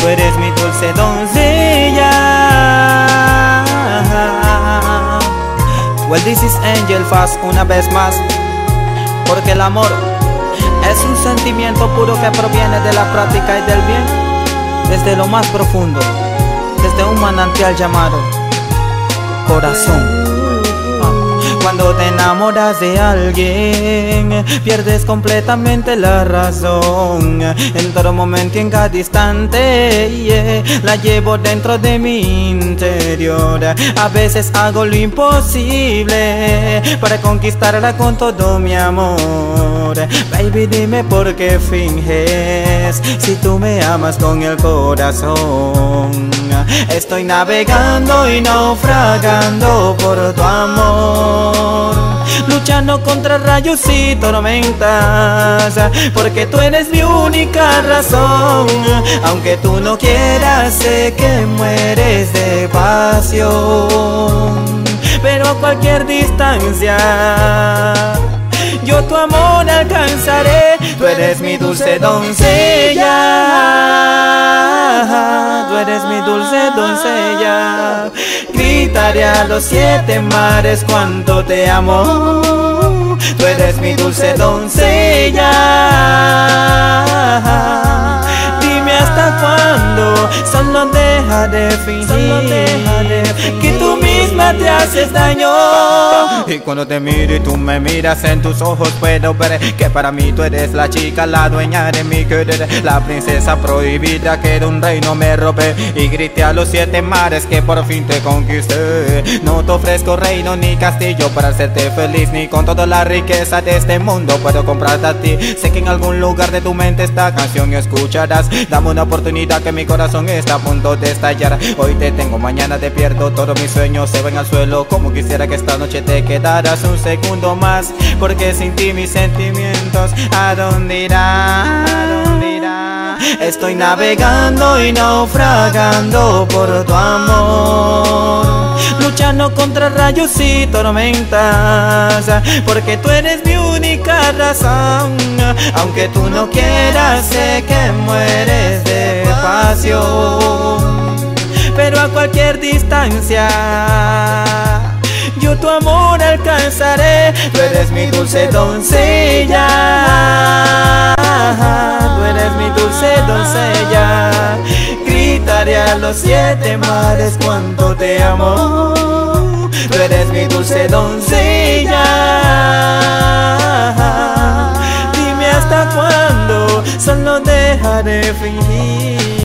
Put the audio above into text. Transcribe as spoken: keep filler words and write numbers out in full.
eres mi dulce doncella. Well, this is Angel Fast una vez más, porque el amor es un sentimiento puro que proviene de la práctica y del bien, desde lo más profundo, desde un manantial llamado corazón. Cuando te enamoras de alguien, pierdes completamente la razón. En todo momento y en cada instante, yeah, la llevo dentro de mi interior. A veces hago lo imposible para conquistarla con todo mi amor. Baby, dime por qué finges si tú me amas con el corazón. Estoy navegando y naufragando por tu amor, luchando contra rayos y tormentas, porque tú eres mi única razón. Aunque tú no quieras, sé que mueres de pasión, pero a cualquier distancia yo tu amor alcanzaré. Tú eres mi dulce doncella, tú eres mi dulce doncella. Gritaré a los siete mares cuánto te amo. Tú eres mi dulce doncella. Dime hasta cuándo, solo deja de fingir, solo deja de fingir que tú misma te haces daño. Y cuando te miro y tú me miras, en tus ojos puedo ver que para mí tú eres la chica, la dueña de mi querer, la princesa prohibida que de un reino me robé. Y grité a los siete mares que por fin te conquisté. No te ofrezco reino ni castillo para hacerte feliz, ni con toda la riqueza de este mundo puedo comprarte a ti. Sé que en algún lugar de tu mente esta canción escucharás. Dame una oportunidad que mi corazón está a punto de estallar. Hoy te tengo, mañana te pierdo, todos mis sueños se ven al suelo. Como quisiera que esta noche te quedaras un segundo más, porque sin ti mis sentimientos ¿a dónde irán? ¿A dónde irán? Estoy navegando y naufragando por tu amor, luchando contra rayos y tormentas, porque tú eres mi única razón. Aunque tú no quieras, sé que mueres de pasión, pero a cualquier distancia yo tu amor alcanzaré. Tú eres mi dulce doncella, tú eres mi dulce doncella. Gritaré a los siete mares cuánto te amo. Tú eres mi dulce doncella. Dime hasta cuándo, solo deja de fingir.